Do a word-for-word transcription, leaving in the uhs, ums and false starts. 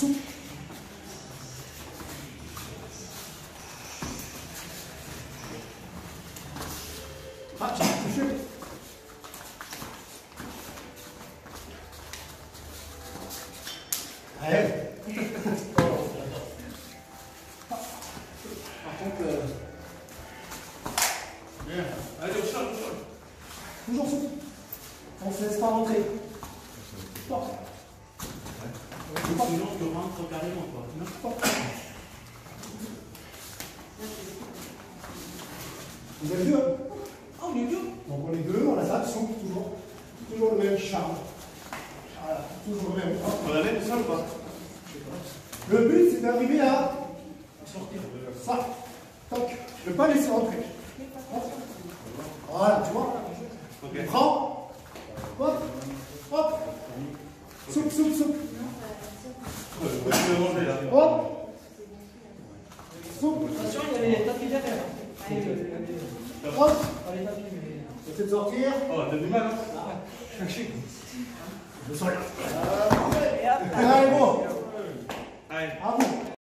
souple. Ah, j'ai touché. Allez. Par contre, euh... bien. Allez, au sol, au sol. Toujours souple. On ne se laisse pas rentrer. Porte. Sinon, tu rentres carrément, quoi. Porte. Vous avez deux, hein? Ah, on est deux. Donc on est deux dans la salle, souple, toujours. Toujours le même charme. Voilà, toujours le même. On va mettre ça ou pas? Le but, c'est d'arriver à Sortir. ça. Toc. Je ne veux pas laisser rentrer. Voilà, tu vois. Ok. Prends. Hop. Hop. Souple, souple, souple. Je vais manger là. Hop. Souple. Attention, il y a les tapis derrière. Hop. Pas les tapis, mais. Essayez de sortir. Oh, t'as du mal, hein? Ah, cherchez. Le sol.